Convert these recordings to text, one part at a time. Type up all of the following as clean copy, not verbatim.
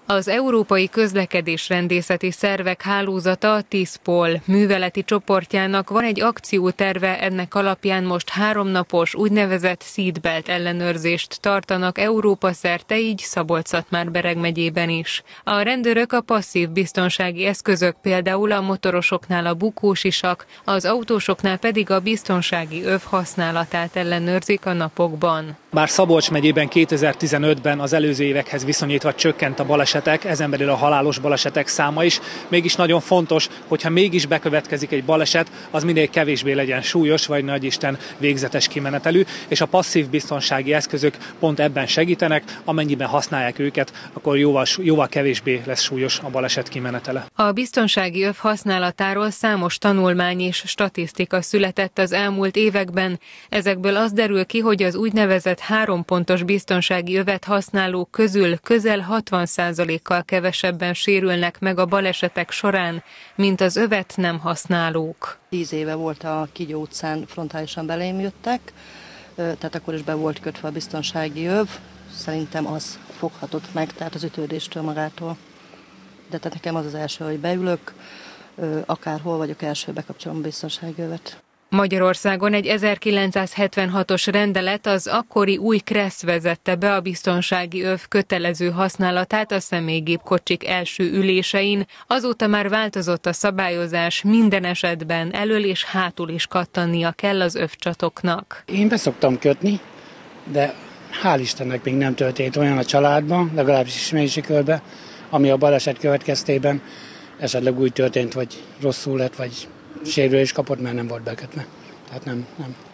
Az Európai Közlekedésrendészeti Szervek Hálózata, a TISZPOL műveleti csoportjának van egy akcióterve, ennek alapján most 3 napos úgynevezett seatbelt ellenőrzést tartanak Európa szerte, így Szabolcs-Szatmár-Bereg megyében is. A rendőrök a passzív biztonsági eszközök, például a motorosoknál a bukósisak, az autósoknál pedig a biztonsági öv használatát ellenőrzik a napokban. Bár Szabolcs megyében 2015-ben az előző évekhez viszonyítva csökkent a balesetek, ezen belül a halálos balesetek száma is, mégis nagyon fontos, hogyha mégis bekövetkezik egy baleset, az minél kevésbé legyen súlyos vagy nagyisten végzetes kimenetelű, és a passzív biztonsági eszközök pont ebben segítenek, amennyiben használják őket, akkor jóval kevésbé lesz súlyos a baleset kimenetele. A biztonsági öv használatáról számos tanulmány és statisztika született az elmúlt években. Ezekből az derül ki, hogy az úgynevezett 3 pontos biztonsági övet használók közül közel 60%-kal kevesebben sérülnek meg a balesetek során, mint az övet nem használók. 10 éve volt a Kígyó utcán, frontálisan belém jöttek, tehát akkor is be volt kötve a biztonsági öv. Szerintem az foghatott meg, tehát az ütődéstől magától. De tehát nekem az első, hogy beülök, akárhol vagyok, első bekapcsolom a biztonsági övet. Magyarországon egy 1976-os rendelet, az akkori új KRESZ vezette be a biztonsági öv kötelező használatát a személygépkocsik első ülésein. Azóta már változott a szabályozás, minden esetben elől és hátul is kattannia kell az övcsatoknak. Én be szoktam kötni, de hál' Istennek még nem történt olyan a családban, legalábbis ismerési körben, ami a baleset következtében esetleg úgy történt, vagy rosszul lett, vagy sérülés kapott, mert nem volt bekötve. Tehát nem.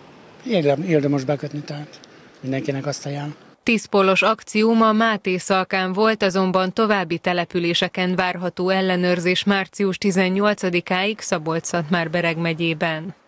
Érdemes bekötni, tehát mindenkinek azt ajánlom. TISZPOL-os akció ma Mátészalkán volt, azonban további településeken várható ellenőrzés március 18-áig Szabolcs-Szatmár-Bereg megyében.